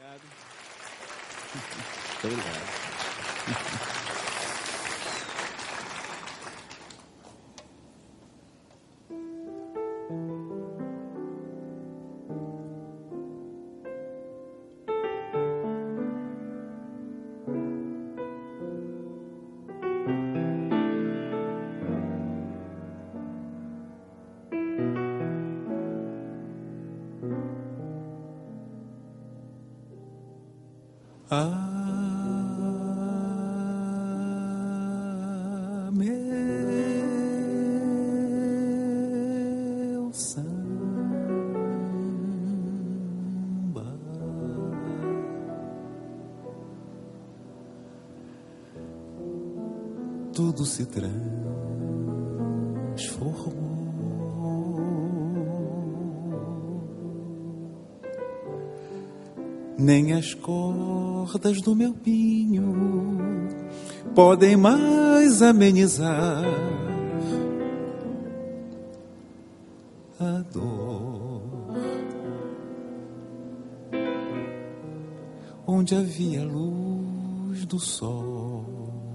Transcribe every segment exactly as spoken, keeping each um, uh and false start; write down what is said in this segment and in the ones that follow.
Obrigado. Muito obrigado. Ah, meu samba, tudo se transformou. Nem as cordas do meu pinho podem mais amenizar a dor. Onde havia a luz do sol,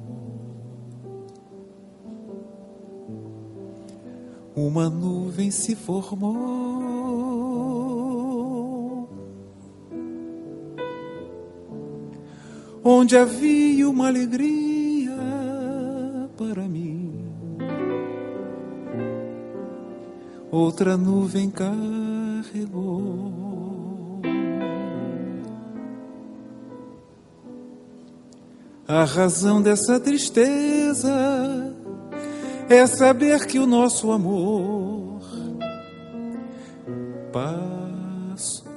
uma nuvem se formou. Onde havia uma alegria para mim, outra nuvem carregou. A razão dessa tristeza é saber que o nosso amor passou.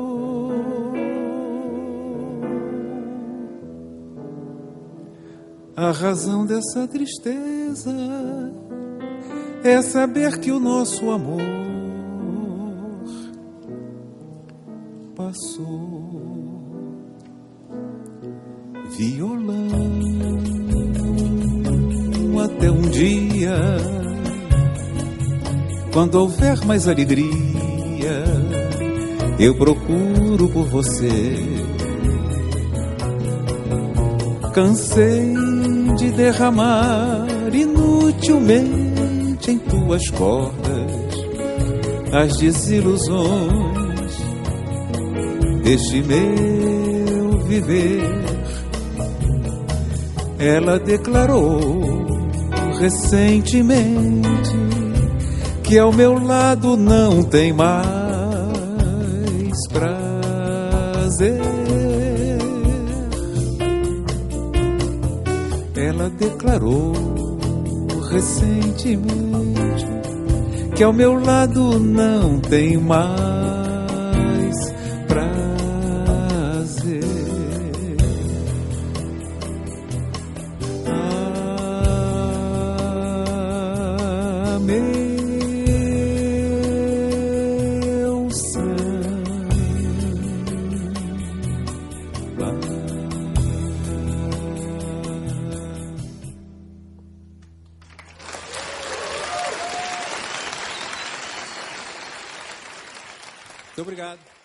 A razão dessa tristeza é saber que o nosso amor passou. Violão até um dia, quando houver mais alegria, eu procuro por você. Cansei de derramar inutilmente em tuas cordas as desilusões deste meu viver. Ela declarou recentemente que ao meu lado não tem mais prazer. Ela declarou recentemente que ao meu lado não tem mais prazer. Ah, meu samba, Muito obrigado.